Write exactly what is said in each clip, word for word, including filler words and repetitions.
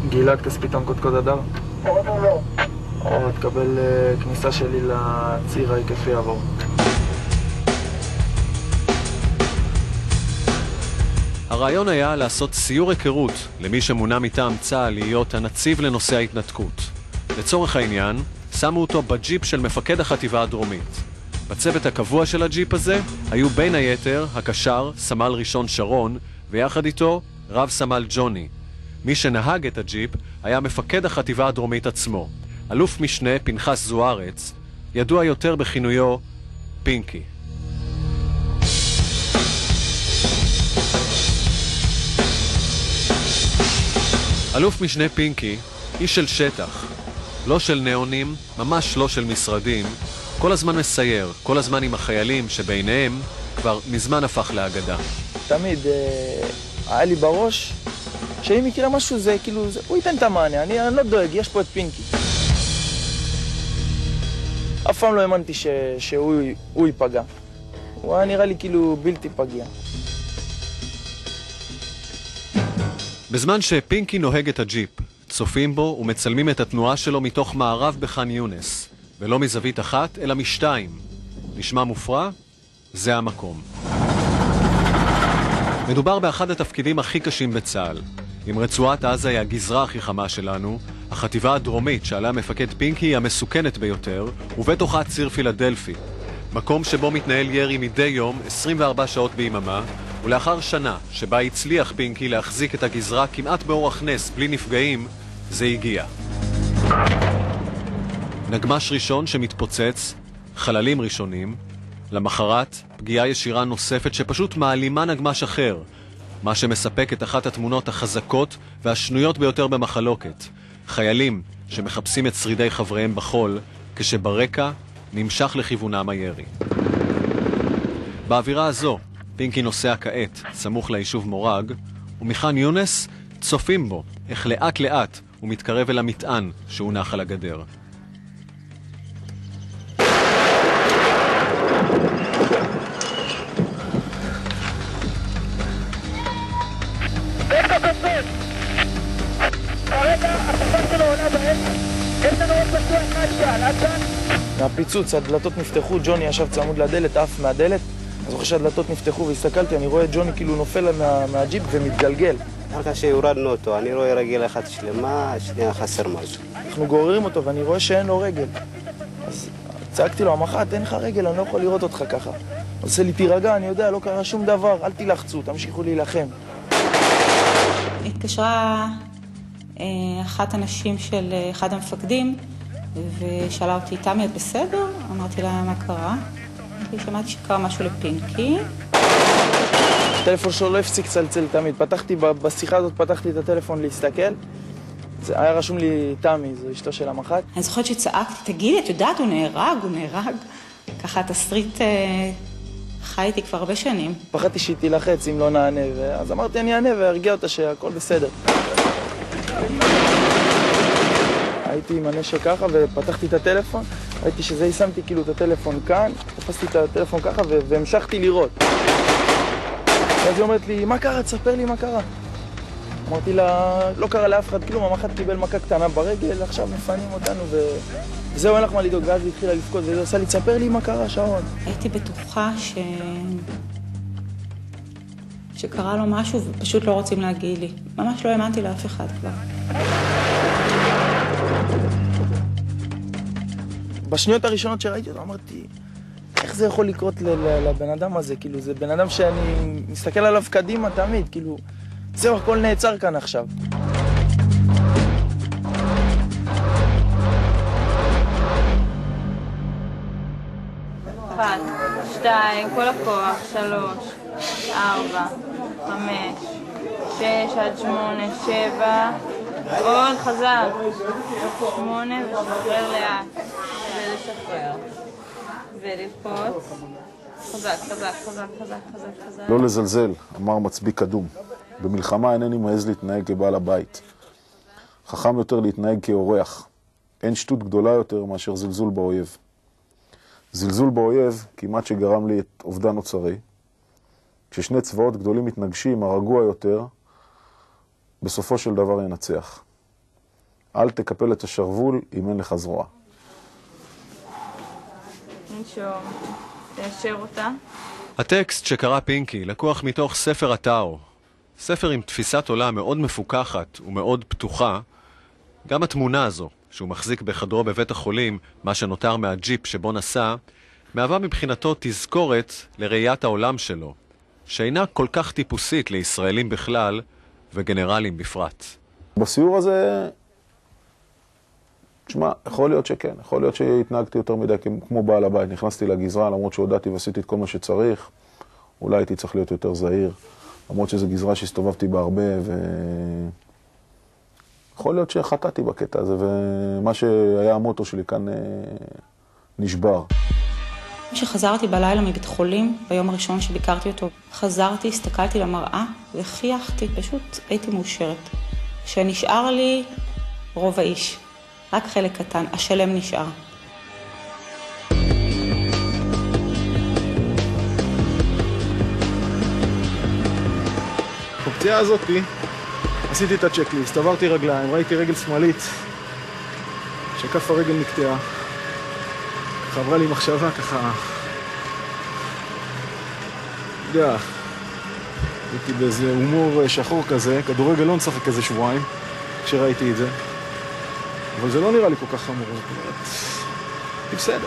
גלעד כספיתן קודקוד הדר. או תקבל כניסה שלי לציר ההיקפי עבור. הרעיון היה לעשות סיור היכרות למי שמונה מטעם צה"ל להיות הנציב לנושא ההתנתקות. לצורך העניין, שמו אותו בג'יפ של מפקד החטיבה הדרומית. בצוות הקבוע של הג'יפ הזה היו בין היתר הקשר סמל ראשון שרון, ויחד איתו רב סמל ג'וני. מי שנהג את הג'יפ היה מפקד החטיבה הדרומית עצמו, אלוף משנה פנחס זוארץ, ידוע יותר בכינויו פינקי. אלוף משנה פינקי, איש של שטח, לא של נאונים, ממש לא של משרדים, כל הזמן מסייר, כל הזמן עם החיילים שביניהם כבר מזמן הפך לאגדה. תמיד אה, היה לי בראש שאם יקרה משהו זה כאילו, זה, הוא ייתן את המענה, אני, אני לא דואג, יש פה את פינקי. אף פעם לא האמנתי ש, שהוא הוא ייפגע. הוא היה נראה לי כאילו בלתי פגיע. בזמן שפינקי נוהג את הג'יפ, צופים בו ומצלמים את התנועה שלו מתוך מערב בח'אן יונס, ולא מזווית אחת, אלא משתיים. נשמע מופרע? זה המקום. מדובר באחד התפקידים הכי קשים בצה"ל. אם רצועת עזה היא הגזרה הכי חמה שלנו, החטיבה הדרומית שעליה מפקד פינקי היא המסוכנת ביותר, ובתוכה ציר פילדלפי. מקום שבו מתנהל ירי מדי יום, עשרים וארבע שעות ביממה, ולאחר שנה שבה הצליח פינקי להחזיק את הגזרה כמעט באורח נס, בלי נפגעים, זה הגיע. נגמש ראשון שמתפוצץ, חללים ראשונים, למחרת פגיעה ישירה נוספת שפשוט מעלימה נגמש אחר, מה שמספק את אחת התמונות החזקות והשנויות ביותר במחלוקת, חיילים שמחפשים את שרידי חבריהם בחול, כשברקע נמשך לכיוונם הירי. באווירה הזו, פינקי נוסע כעת, סמוך ליישוב מורג, ומח'אן יונס צופים בו, איך לאט לאט הוא מתקרב אל המטען שהוא נח על הגדר. מהפיצוץ, הדלתות נפתחו, ג'וני ישב צמוד לדלת, עף מהדלת. אז אחרי שהדלתות נפתחו והסתכלתי, אני רואה את ג'וני כאילו נופל מה, מהג'יפ ומתגלגל. אחר שהורדנו אותו, אני רואה רגל אחת שלמה, שנייה חסר משהו. אנחנו גוררים אותו ואני רואה שאין לו רגל. אז צעקתי לו, המח"ט, אין לך רגל, אני לא יכול לראות אותך ככה. הוא עושה לי, תירגע, אני יודע, לא קרה שום דבר, אל תלחצו, תמשיכו להילחם. התקשרה אה, אחת הנשים של אחד המפקדים, ושאלה אותי, תמי, את בסדר? אמרתי לה, מה קרה? שמעתי שקרה משהו לפינקי. הטלפון שלו לא הפסיק צלצל תמיד. פתחתי, בשיחה הזאת פתחתי את הטלפון להסתכל. זה היה רשום לי תמי, זו אשתו של המח"ט. אני זוכרת שצעקתי, תגידי, את יודעת, הוא נהרג, הוא נהרג. ככה התסריט אה, חי איתי כבר הרבה שנים. פחדתי שהיא תילחץ אם לא נענה, אז אמרתי אני אענה והרגיע אותה שהכל בסדר. הייתי עם הנשק ככה ופתחתי את הטלפון, ראיתי שזה שמתי כאילו את הטלפון כאן, תפסתי את הטלפון ככה והמשכתי לראות. אז היא אומרת לי, מה קרה? תספר לי מה קרה. אמרתי לה, לא קרה לאף אחד כלום, המח"ט קיבל מכה קטנה ברגל, עכשיו מפנים אותנו וזהו, אין לך מה לדאוג. ואז היא התחילה לבכות וזה עושה לי, תספר לי מה קרה, שרון. הייתי בטוחה ש... שקרה לו משהו ופשוט לא רוצים להגיד לי. ממש לא האמנתי לאף אחד כבר. בשניות הראשונות שראיתי אותו, אמרתי, איך זה יכול לקרות לבן אדם הזה? כאילו, זה בן אדם שאני מסתכל עליו קדימה תמיד, כאילו, זהו, הכל נעצר כאן עכשיו. אחת, שתיים, כל הכוח, שלוש, ארבע, חמש, שש עד שמונה, שבע, עוד חזק, שמונה ושחרר לאט, ולשחרר, ולבכות, חזק, חזק, חזק, חזק, חזק, חזק. לא לזלזל, אמר מצביא קדום. במלחמה אינני מעז להתנהג כבעל הבית. חכם יותר להתנהג כאורח. אין שטות גדולה יותר מאשר זלזול באויב. זלזול באויב כמעט שגרם לי את אובדן אוצרי. כששני צבאות גדולים מתנגשים, הרגוע יותר, בסופו של דבר ינצח. אל תקפל את השרוול אם אין לך זרוע. נשום, תיישר אותה. הטקסט שקרא פינקי לקוח מתוך ספר הטאו. ספר עם תפיסת עולם מאוד מפוקחת ומאוד פתוחה. גם התמונה הזו, שהוא מחזיק בחדרו בבית החולים, מה שנותר מהג'יפ שבו נסע, מהווה מבחינתו תזכורת לראיית העולם שלו, שאינה כל כך טיפוסית לישראלים בכלל וגנרלים בפרט. בסיור הזה, תשמע, יכול להיות שכן, יכול להיות שהתנהגתי יותר מדי כמו בעל הבית. נכנסתי לגזרה, למרות שהודעתי ועשיתי את כל מה שצריך, אולי הייתי צריך להיות יותר זהיר, למרות שזו גזרה שהסתובבתי בה הרבה, ו... יכול להיות שחטאתי בקטע הזה, ומה שהיה המוטו שלי כאן נשבר. כשחזרתי בלילה מבית חולים, ביום הראשון שביקרתי אותו, חזרתי, הסתכלתי למראה וחייכתי, פשוט הייתי מאושרת. שנשאר לי רוב האיש, רק חלק קטן, השלם נשאר. בפציעה הזאת עשיתי את הצ'קליסט, עברתי רגליים, ראיתי רגל שמאלית, שכף הרגל נקטעה. ככה עברה לי מחשבה, ככה... יודע, הייתי באיזה הומור שחור כזה, כדורגל לא נשחק כזה שבועיים, כשראיתי את זה. אבל זה לא נראה לי כל כך חמור, זאת אומרת, היא בסדר.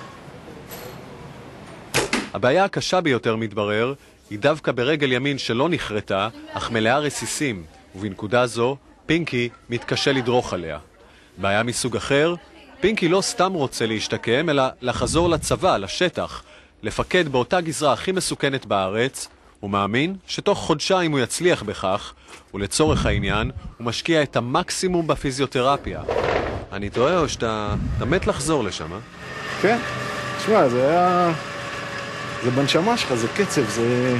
הבעיה הקשה ביותר מתברר היא דווקא ברגל ימין שלא נחרטה, אך מלאה רסיסים, ובנקודה זו פינקי מתקשה לדרוך עליה. בעיה מסוג אחר, פינקי לא סתם רוצה להשתקם, אלא לחזור לצבא, לשטח, לפקד באותה גזרה הכי מסוכנת בארץ. הוא מאמין שתוך חודשיים הוא יצליח בכך, ולצורך העניין הוא משקיע את המקסימום בפיזיותרפיה. אני טועה או שאתה מת לחזור לשם, אה? כן, תשמע, זה היה... זה בנשמה שלך, זה קצב, זה...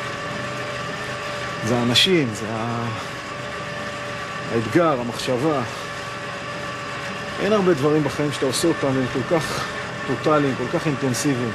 זה האנשים, זה ה... האתגר, המחשבה. אין הרבה דברים בחיים שאתה עושה אותם, הם כל כך טוטליים, כל כך אינטנסיביים.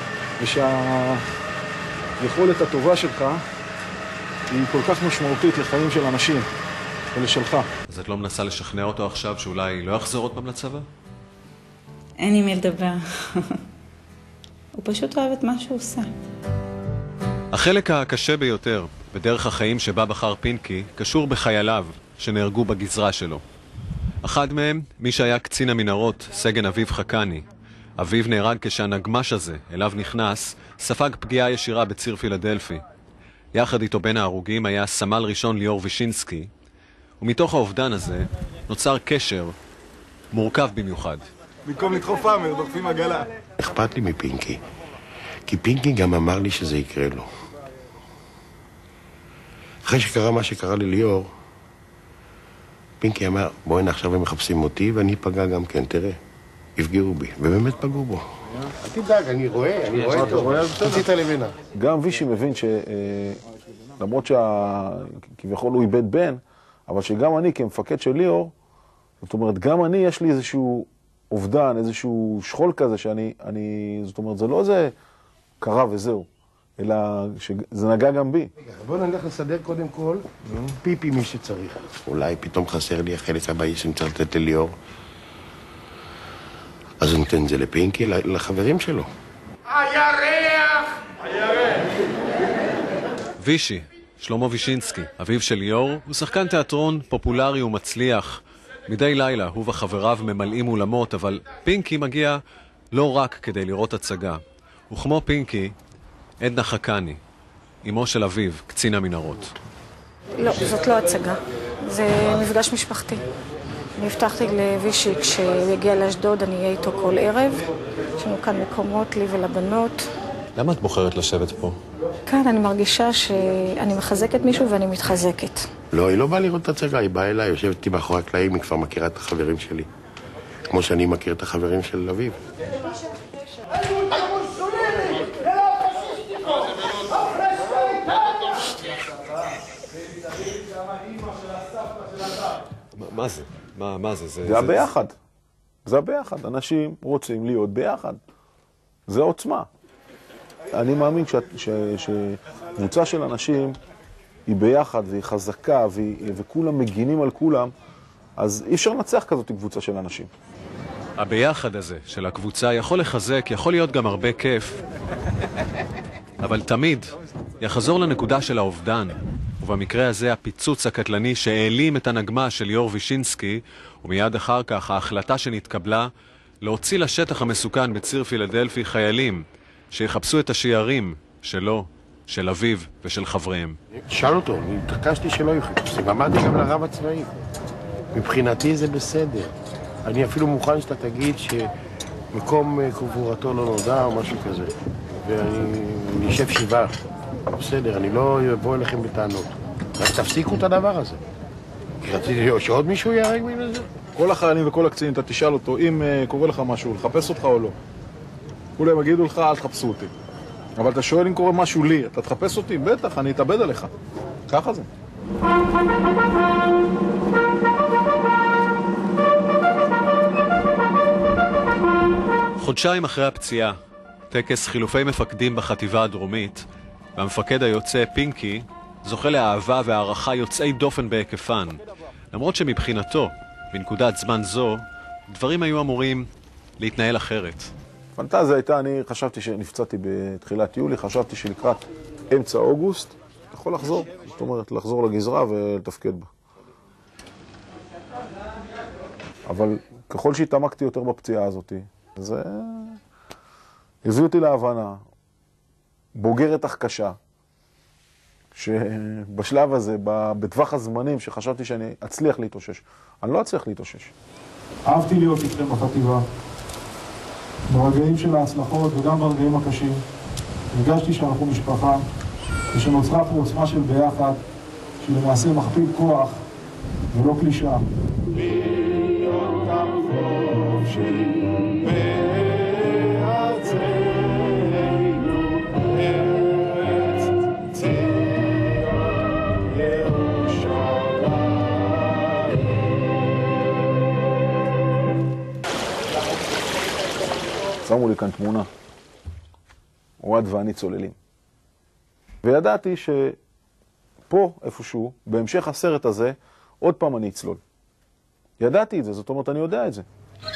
ושהיכולת הטובה שלך היא כל כך משמעותית לחיים של אנשים ולשלך. אז את לא מנסה לשכנע אותו עכשיו שאולי לא יחזור עוד פעם לצבא? אין עם מי לדבר. הוא פשוט אוהב את מה שהוא עושה. החלק הקשה ביותר בדרך החיים שבה בחר פינקי קשור בחייליו שנהרגו בגזרה שלו. אחד מהם, מי שהיה קצין המנהרות, סגן אביב חכני. אביב נהרג כשהנגמש הזה, אליו נכנס, ספג פגיעה ישירה בציר פילדלפי. יחד איתו בין ההרוגים היה סמל ראשון ליאור וישינסקי, ומתוך האובדן הזה נוצר קשר מורכב במיוחד. במקום לדחוף פעמר, דוחפים עגלה. אכפת לי מפינקי, כי פינקי גם אמר לי שזה יקרה לו. אחרי שקרה מה שקרה לליאור, פינקי אמר, בואי הנה עכשיו הם מחפשים אותי ואני פגע גם כן, תראה. יפגעו בי, ובאמת פגעו בו. אל תדאג, אני רואה, אני רואה טוב. תוציא את הלבנה. גם וישי מבין שלמרות שכביכול הוא איבד בן, אבל שגם אני כמפקד של ליאור, זאת אומרת, גם אני יש לי איזשהו אובדן, איזשהו שכול כזה שאני, אני, זאת אומרת, זה לא איזה קרה וזהו, אלא שזה נגע גם בי. בוא נלך לסדר קודם כל פיפי מי שצריך. אולי פתאום חסר לי החלק הבאי שאני צריך לתת לליאור. אז ניתן את זה לפינקי, לחברים שלו. הירח! הירח! וישי, שלמה וישינסקי, אביו של ליאור, הוא שחקן תיאטרון פופולרי ומצליח. מדי לילה הוא וחבריו ממלאים אולמות, אבל פינקי מגיע לא רק כדי לראות הצגה. וכמו פינקי, עדנה חכני, אמו של אביו, קצין המנהרות. לא, זאת לא הצגה. זה מפגש משפחתי. אני הבטחתי לוישי כשהוא יגיע לאשדוד, אני אהיה איתו כל ערב. יש לנו כאן מקומות לי ולבנות. למה את בוחרת לשבת פה? כאן אני מרגישה שאני מחזקת מישהו ואני מתחזקת. לא, היא לא באה לראות את הצגה, היא באה אליי, יושבת איתי מאחורי הקלעים, היא כבר מכירה את החברים שלי. כמו שאני מכיר את החברים של אביב. מה זה? מה, מה זה? זה הביחד. זה הביחד. אנשים רוצים להיות ביחד. זה עוצמה. אני מאמין שקבוצה של אנשים היא ביחד והיא חזקה והיא, וכולם מגינים על כולם, אז אי אפשר לנצח כזאת קבוצה של אנשים. הביחד הזה של הקבוצה יכול לחזק, יכול להיות גם הרבה כיף, אבל תמיד יחזור לנקודה של האובדן, ובמקרה הזה הפיצוץ הקטלני שהעלים את הנגמה של ליאור וישינסקי, ומיד אחר כך ההחלטה שנתקבלה להוציא לשטח המסוכן בציר פילדלפי חיילים שיחפשו את השיירים שלו, של אביו ושל חבריהם. שאל אותו, אני התעקשתי שלא יהיו חיפושים, אמרתי גם לרב הצבאי. מבחינתי זה בסדר. אני אפילו מוכן שאתה תגיד שמקום קבורתו לא נודע או משהו כזה. ואני אשב שבעה. בסדר, אני לא אבוא אליכם בטענות. רק תפסיקו את הדבר הזה. כי רציתי שעוד מישהו יהרג מזה. כל החיילים וכל הקצינים, אתה תשאל אותו אם uh, קורה לך משהו, לחפש אותך או לא. כולם יגידו לך, אל תחפשו אותי. אבל אתה שואל אם קורה משהו לי, אתה תחפש אותי? בטח, אני אתאבד עליך. ככה זה. חודשיים אחרי הפציעה, טקס חילופי מפקדים בחטיבה הדרומית, והמפקד היוצא פינקי זוכה לאהבה והערכה יוצאי דופן בהיקפן, למרות שמבחינתו, בנקודת זמן זו, דברים היו אמורים להתנהל אחרת. פנטזיה הייתה, אני חשבתי שנפצעתי בתחילת יולי, חשבתי שלקראת אמצע אוגוסט יכול לחזור, זאת אומרת לחזור לגזרה ולתפקד בה. אבל ככל שהתעמקתי יותר בפציעה הזאת, זה הביא אותי להבנה, בוגרת אך קשה, שבשלב הזה, בטווח הזמנים שחשבתי שאני אצליח להתאושש, אני לא אצליח להתאושש. אהבתי להיות איתכם בחטיבה, ברגעים של ההצלחות וגם ברגעים הקשים. הרגשתי שאנחנו משפחה, ושנוצרה פה עוצמה של ביחד, שלמעשה מכפיל כוח ולא קלישה. להיות הרחוב של בארצנו, ארץ ציון ירושלים. שמו לי כאן תמונה, אוהד ואני צוללים. וידעתי שפה, איפשהו, בהמשך הסרט הזה, עוד פעם אני אצלול. ידעתי את זה, זאת אומרת, אני יודע את זה.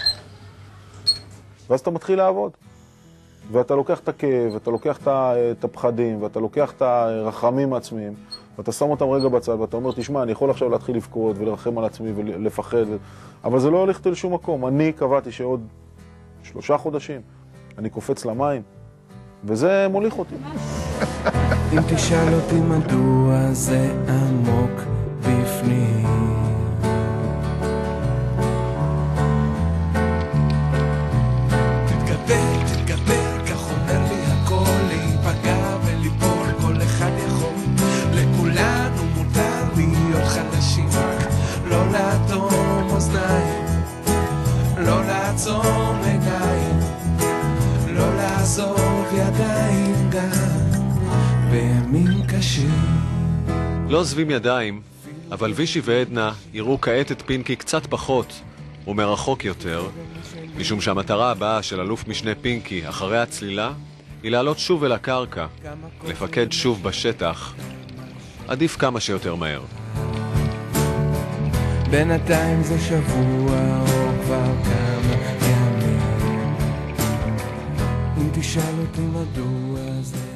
ואז אתה מתחיל לעבוד. ואתה לוקח את הכאב, ואתה לוקח את הפחדים, ואתה לוקח את הרחמים העצמיים, ואתה שם אותם רגע בצד, ואתה אומר, תשמע, אני יכול עכשיו להתחיל לבכות ולרחם על עצמי ולפחד, אבל זה לא הולך אותי לשום מקום. אני קבעתי שעוד שלושה חודשים אני קופץ למים, וזה מוליך אותי. אם תשאל אותי מדוע זה עמוק בפנים, תתגבר, תתגבר, כך אומר לי הכל, להיפגע וליפול, כל אחד יכול, לכולנו מותר להיות חדשים, לא לאטום אוזניים, לא לעצום עיניים, לא לעזוב ידיים גם בימים קשים. לא עוזבים ידיים, אבל וישי ועדנה יראו כעת את פינקי קצת פחות ומרחוק יותר, משום שהמטרה הבאה של אלוף משנה פינקי אחרי הצלילה היא לעלות שוב אל הקרקע, לפקד שוב בשטח, עדיף כמה שיותר מהר. בינתיים זה שבוע או כבר כמה ימים, אם תשאל אותי מדוע זה